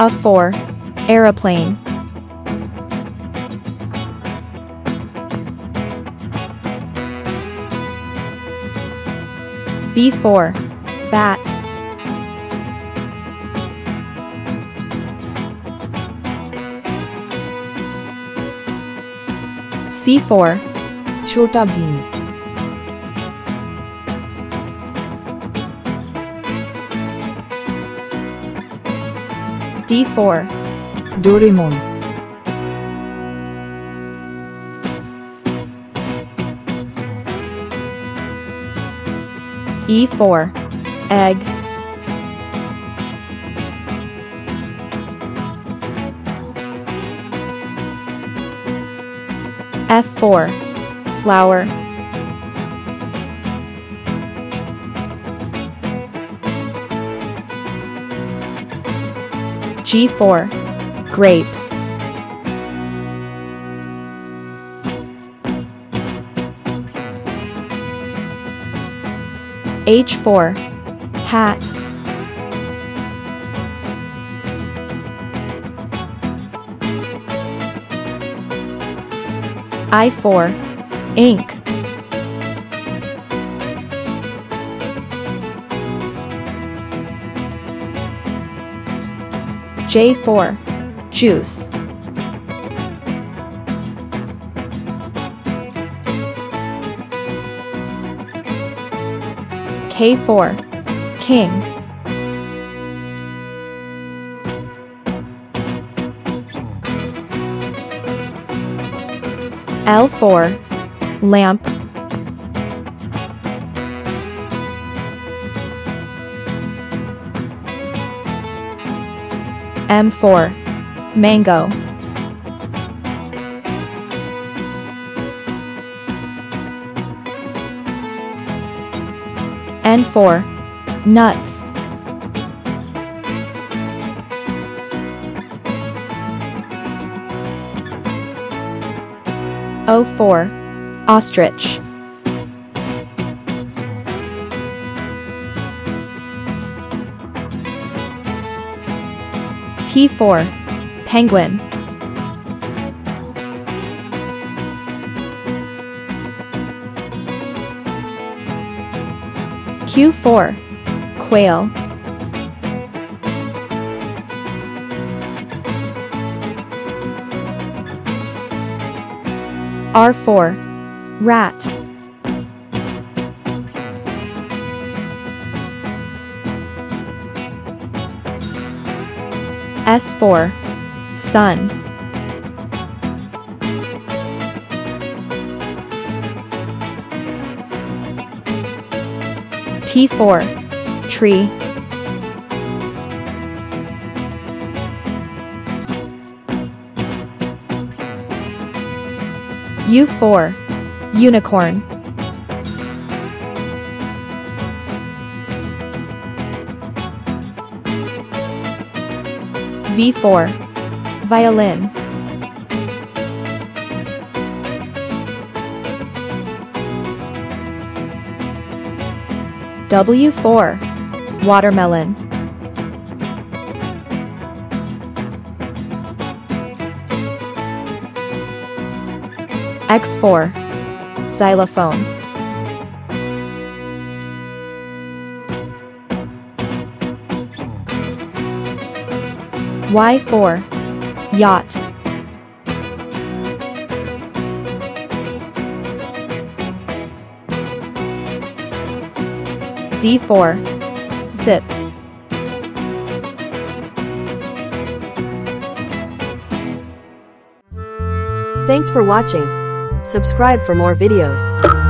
A4. Aeroplane. B4. Bat. C4. Chhota Bheem. D4. Doraemon. E4. Egg. F4. Flower. G4. Grapes. H4. Hat. I4. Ink. J4. Juice. K4. King. L4. Lamp. M4. Mango. N4. Nuts. O4. Ostrich. P4. Penguin. Q4. Quail. R4. Rat. S4. Sun. T4. Tree. U4. Unicorn. V4. Violin. W4. Watermelon. X4. Xylophone. Y4. Yacht. Z4. Zip. Thanks for watching. Subscribe for more videos.